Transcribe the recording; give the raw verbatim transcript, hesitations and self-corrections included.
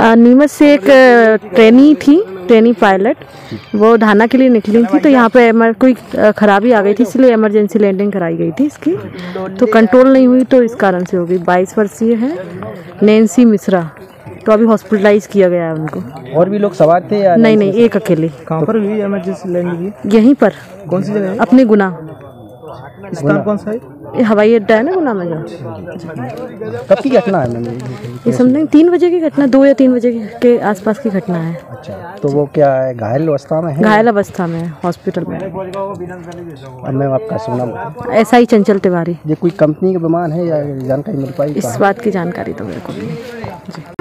नीमच से एक ट्रेनी थी, ट्रेनी पायलट, वो ढाना के लिए निकली थी, तो यहाँ पे एमर कोई खराबी आ गई थी, इसलिए इमरजेंसी लैंडिंग कराई गई थी इसकी, तो कंट्रोल नहीं हुई तो इस कारण से हो गई। बाईस वर्षीय है नैन्सी मिश्रा, तो अभी हॉस्पिटलाइज किया गया है उनको। और भी लोग सवार थे या नहीं नहीं, एक अकेले। कहाँ पर हुई इमरजेंसी लैंडिंग? यहीं पर। कौन सी जगह? अपने गुना। स्थान कौन सा है? ये हवाई अड्डा है ना गुना में। कब की घटना है? ये समथिंग तीन बजे की घटना, दो या तीन बजे के आसपास की घटना है। अच्छा, तो वो क्या है, घायल अवस्था में है? घायल अवस्था में हॉस्पिटल में। अब मैं आपका सुना ऐसा ही चंचल तिवारी। ये कोई कंपनी का विमान है या जानकारी मिल पाई? इस बात की जानकारी तो मेरे को नहीं है।